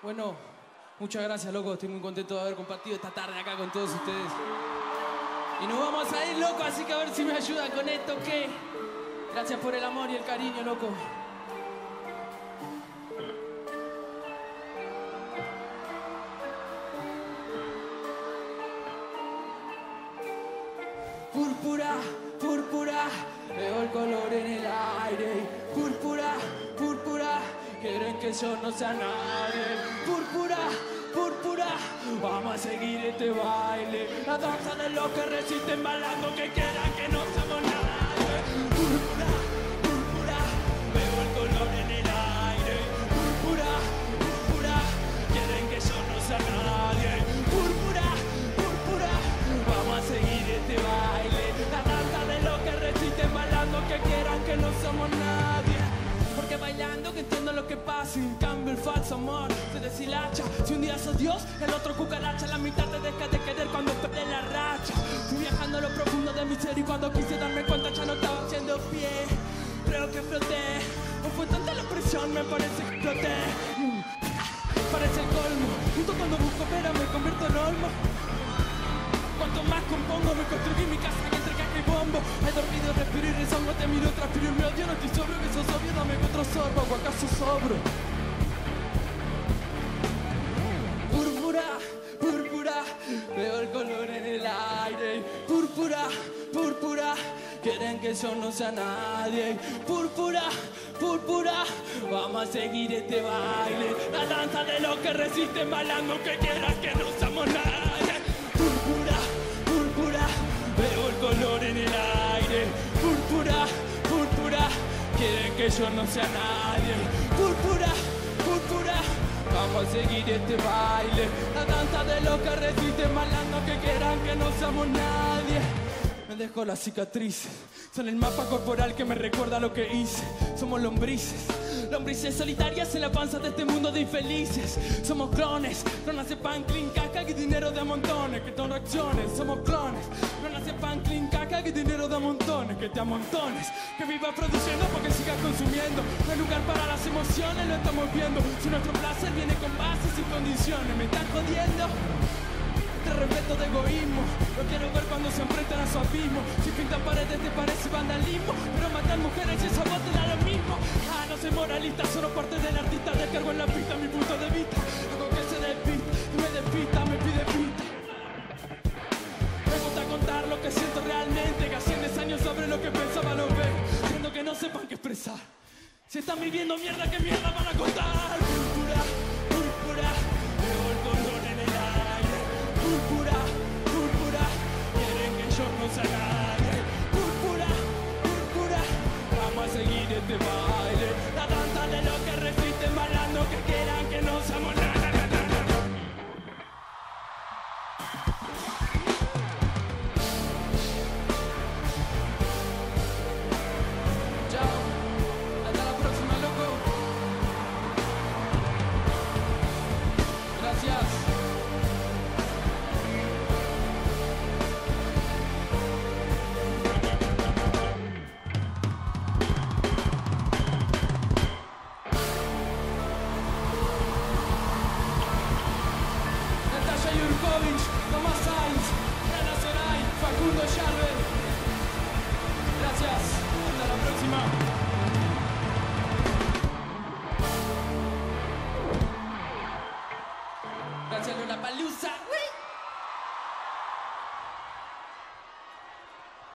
Bueno, muchas gracias, loco. Estoy muy contento de haber compartido esta tarde acá con todos ustedes. Y nos vamos a ir, loco, así que a ver si me ayudan con esto, ¿qué? Gracias por el amor y el cariño, loco. Púrpura, púrpura, veo el color en el aire. Púrpura, púrpura, quieren que yo no sea nadie. Púrpura, púrpura, vamos a seguir este baile. La danza de los que resisten bailando, que quieran que no seamos nadie. Púrpura, púrpura, veo el color en el aire. Púrpura, púrpura, quieren que yo no sea nadie. Púrpura, púrpura, vamos a seguir este baile. La danza de los que resisten bailando, que quieran que no somos nadie. Porque bailando que entiendo lo que pasa. En cambio el falso amor se deshilacha. Si un día sos Dios, el otro cucaracha. La mitad te deja de querer cuando perdés la racha. Fui viajando a lo profundo de mi ser y cuando quise darme cuenta ya no estaba haciendo pie. Creo que floté, o fue tanta la presión, me parece que exploté. Parece el colmo, justo cuando busco pera me convierto en olmo. Cuanto más compongo, me construí mi casa entre caja y bombo. He dormido, respiro y rezongo, te miro, transpiro y me odio. No estoy sobrio, que sos obvio, dame otro sorbo, ¿o acaso sobro? Púrpura, púrpura, veo el color en el aire. Púrpura, púrpura, quieren que yo no sea nadie. Púrpura, púrpura, vamos a seguir este baile. La danza de los que resisten bailando, que quieran que no seamos nadie. Púrpura, púrpura, veo el color en el aire. Púrpura, púrpura, quieren que yo no sea nadie. Púrpura, púrpura, vamos a seguir este baile. La danza de los que resisten bailando, que quieran que no seamos nadie. Me dejo las cicatrices, son el mapa corporal que me recuerda lo que hice. Somos lombrices, lombrices solitarias en la panza de este mundo de infelices. Somos clones, clones de pan, clean, caca y dinero de a montones que son reacciones. Somos clones, clones de pan, clean, caca y dinero de a montones que te amontones. Que vivas produciendo porque sigas consumiendo. No hay lugar para las emociones, lo estamos viendo. Si nuestro placer viene con bases y condiciones, me están jodiendo. Respeto de egoísmo, lo quiero ver cuando se enfrentan a su abismo. Si pintan paredes te parece vandalismo, pero matar mujeres y esa voz te da lo mismo. Ah, no soy moralista, solo parte del artista. Descargo en la pista mi punto de vista. Hago que se despista y me despista, me pide pista. Me gusta contar lo que siento realmente, que hace 10 años sobre lo que pensaba lo veo, siendo que no sepan qué expresar. Si están viviendo mierda, ¿qué mierda van a contar? Púrpura, púrpura, veo el color en el aire. Púrpura, púrpura, quieren que yo no sea nadie. Púrpura, púrpura, vamos a seguir este baile. La danza de los que resisten bailando, que quieran que no seamos nada. Chao, hasta la próxima, loco. Gracias. Tomás Sainz, Ana Soray, Facundo Charver. Gracias, hasta la próxima. Gracias, Lollapalooza.